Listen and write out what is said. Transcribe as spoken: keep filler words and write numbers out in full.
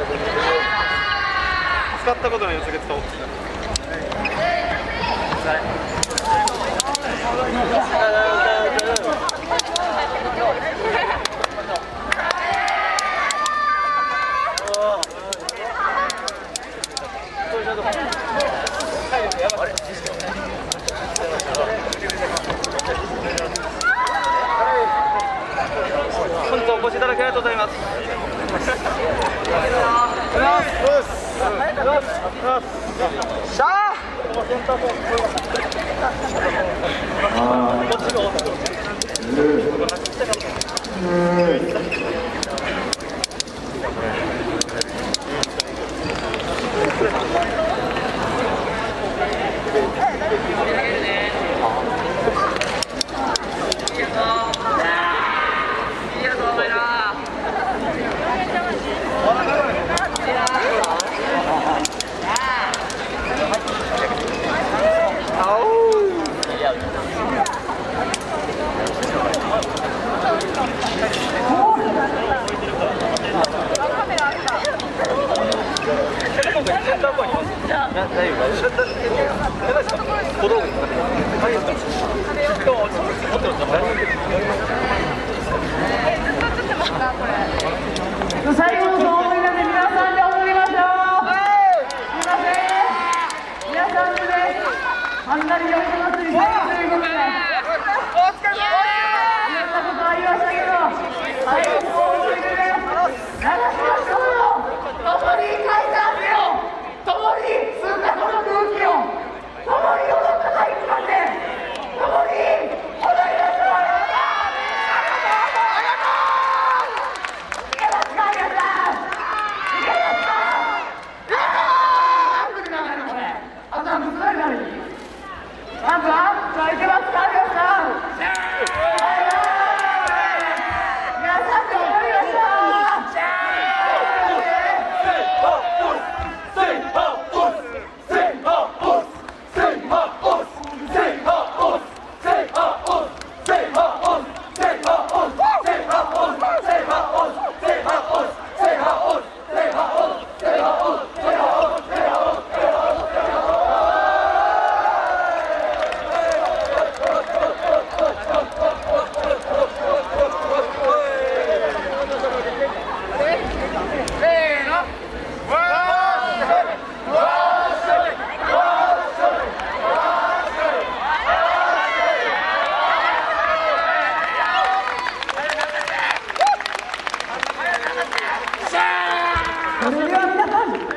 使ったことないよ、次使おう。本日お越しいただきありがとうございます。しゃあ。 最後の総思いなんで皆さんで踊りましょう。すいません、皆さんでね、あんなに喜ばずに最後ということでいろんなことありましたけど、最後の総思いでね、流しましょうよ。共に書いた汗を、共に吸ったこの空気を、共に踊った体育館で共に踊りましょうよ。まずは、さあいけますか、皆さん。皆さんで踊りましょう。それでは皆さん